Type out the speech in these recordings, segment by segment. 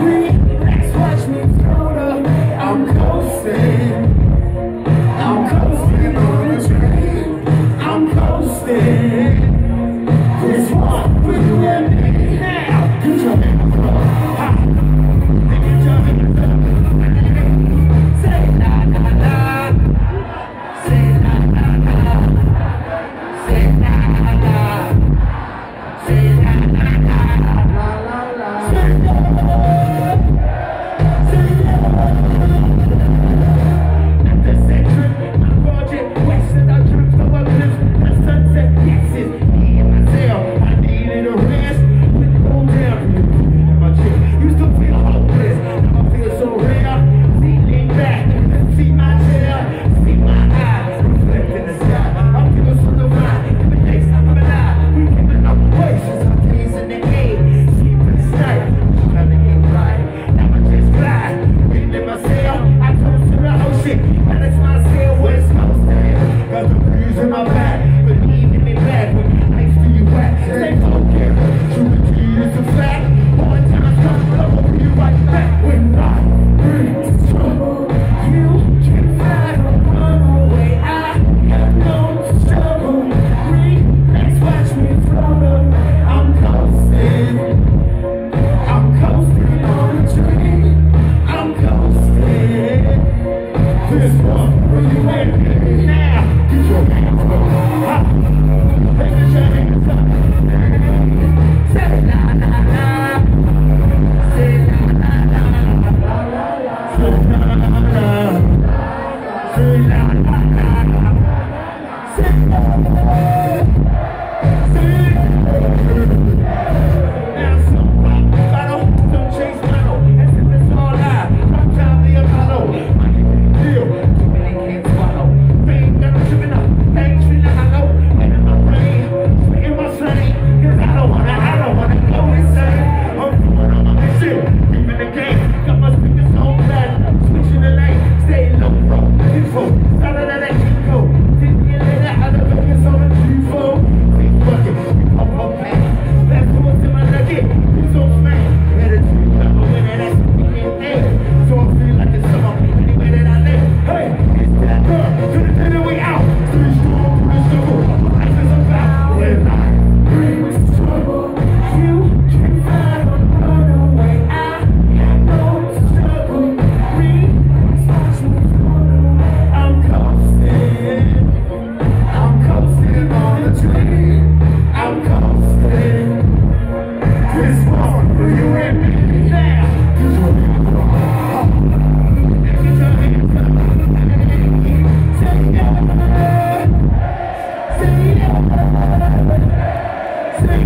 Relax, watch me float away. I'm coasting. I'm coasting on a train. I'm coasting. This one for you and me. Now, get your hands up. Ha. Get your hands up. Say la la la. Say la la la. Say la la la. Say la la la. Say la la la. Say la la la. At the center, I'm gorgeous. Western, I drip from a cliff. The sunset, yes, it's me and myself. I needed a rest. With the old down in my chair. Used to feel hopeless. Now I feel so rare. See, lean back. See my chair. See my eyes. Reflect in the sky. I feel so divine. Every day, I'm alive. We giving up voices. I'm dancing the air. Sleep in the night. Trying to get right. Now I just fly. Reading myself. I come to the ocean. And it's myself where it's supposed to be. Got the breeze in my back. Believing me back. When nice to you back. Stay focused. True to you is a fact. Hard times come, but I hope you right back. When I bring trouble, you can fly or run away. I have no struggle. Relax, watch me float away. I'm coasting. I'm coasting on a train. I'm coasting. This one for you and me. Now, get your hands up. Ha. Get your hands up. Say la la la. Say la la la. Say la la la. Say la la la. Say la la la. Say la la la. Now some rock battle, some chase battle, as if it's all lie. I'm trying to be a hollow. I can't deal, too many can't swallow. Pain never tripping up, things feeling hollow. And in my brain, spitting my slang. Cause I don't wanna go insane. I'm doing all my shit, keeping the game. Got my speakers on flat, switching the lane. Stay low, bro, info, started at that Chico. 10 years later, I don't focus on the G4. Big bucket, I'm up man. Last one to my nugget, who's on smack? Better to remember when that's the end. So I feel like it's summer, anywhere that I live. Hey, it's that girl, to the dinner we out. Stay strong, pretty struggle, life is about. When I bring trouble, you can fly or run away. I have no struggle. Relax, watch me float away. I'm coasting. I'm coasting on a train. I'm coasting. This one for you and me. Now, get your hands up. Get your hands up. Say yeah. Say yeah. Say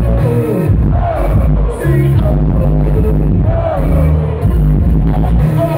oh. Say oh.